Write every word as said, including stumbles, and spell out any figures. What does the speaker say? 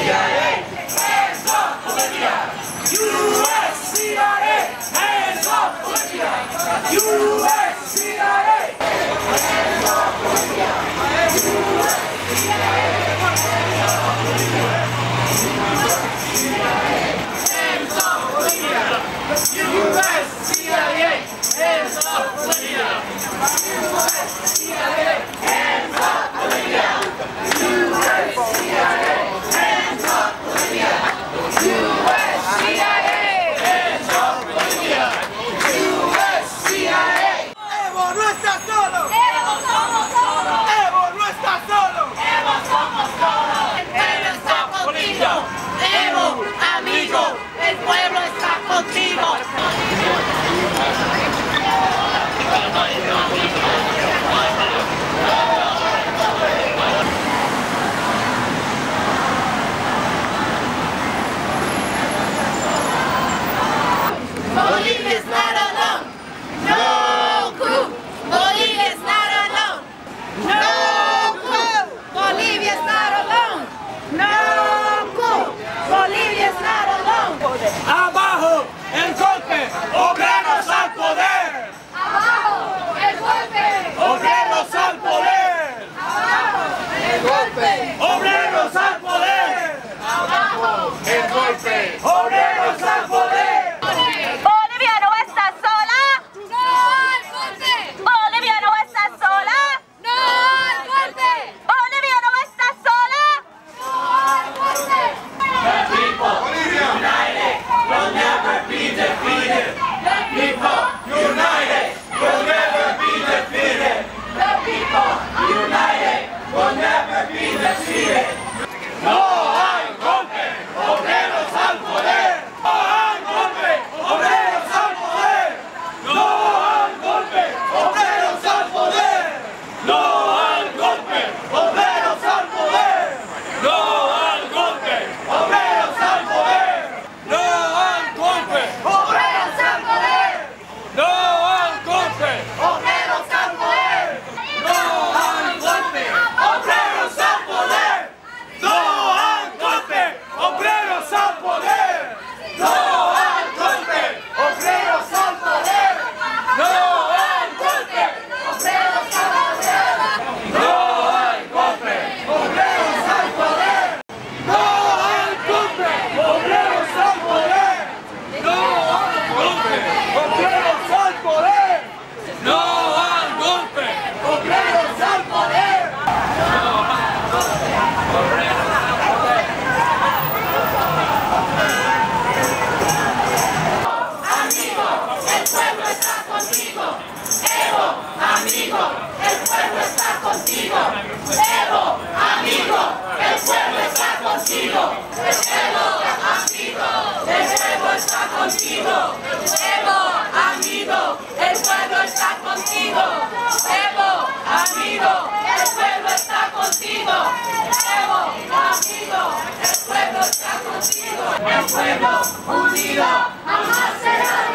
C I A, hands up Bolivia! U S C I A, hands up Bolivia! U S C I A, hands up Bolivia! U S C I A, hands up Bolivia! Hands up Bolivia! U S C I A, hands up Bolivia! U S C I A, hands up Bolivia! U S C I A, hands up Bolivia! U S C I A, hands up Bolivia! U S C I A. Evo no está solo. Evo somos todos. Evo no está solo. Evo somos todos. El pueblo está contigo. Evo, amigo, el pueblo está contigo. Bolivia is not alone. No coup. Bolivia is not alone. No coup. Bolivia is not alone. No coup. Bolivia is not alone. Abajo el golpe, obreros al poder. Abajo el golpe. Obreros al poder. Abajo el golpe. Obreros al poder. Abajo el golpe. Obreros al poder. Bolivia no está sola. No al golpe. Bolivia no está sola. No al golpe. Bolivia no está sola. No al golpe. The people united will never be defeated. The people united will never be defeated. The people united will never be defeated. No hay golpe, obreros al poder. No hay golpe, obreros al poder. No hay golpe, obreros al poder. No hay golpe, obreros al poder. No hay golpe, obreros al poder. No hay golpe, Obreros al poder. no hay golpe. Obreros al poder. No hay golpe, obreros al poder. No hay golpe, obreros al poder. No hay golpe, obreros al poder. No hay golpe, Obreros al poder. no hay golpe, obreros al poder. No hay golpe, obreros al poder. No hay golpe, obreros al poder. No hay golpe, obreros al poder. Amigo, el pueblo está contigo. Evo, amigo, el pueblo está contigo. Evo, amigo, el pueblo está contigo. Evo, amigo, el pueblo está contigo. Evo, amigo, el pueblo está contigo. Evo, amigo, el pueblo está contigo. Evo, amigo, el pueblo está contigo. El pueblo unido jamás será